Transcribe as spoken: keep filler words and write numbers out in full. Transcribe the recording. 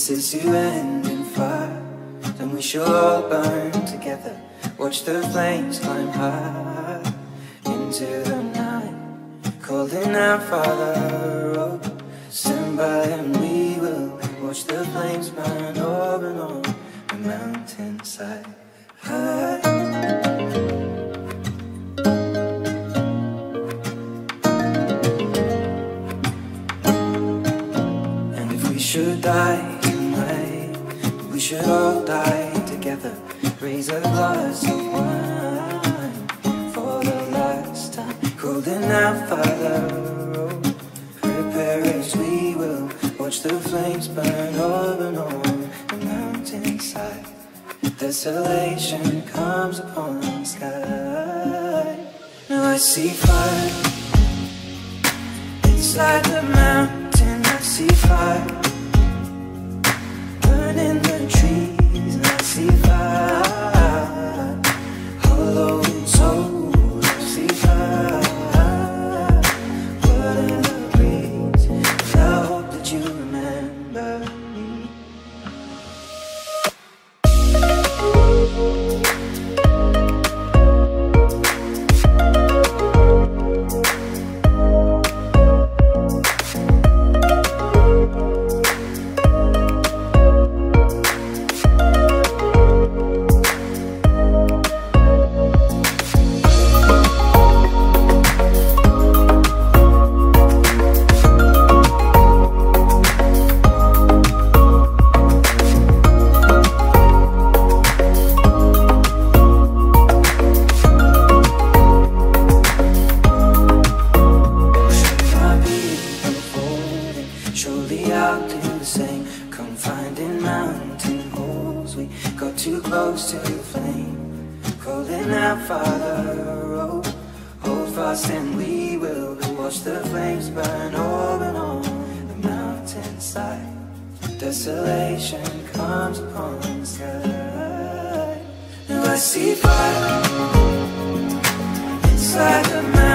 Since it's you end in fire, then we shall all burn together. Watch the flames climb high into the night, calling out, Father, oh, stand by and we will watch the flames burn over and on the mountainside. High. Should die tonight, we should all die together. Raise a glass of wine for the last time, holding out, Father, oh, prepare as we will watch the flames burn over and on the mountainside. Desolation comes upon the sky. Now I see fire inside the mountain. I see fire in the trees, and I see fire, hollow souls. I see fire, blood in the breeze. I hope that you remember me. Desolation comes upon the sky. Now I see fire inside the mountain.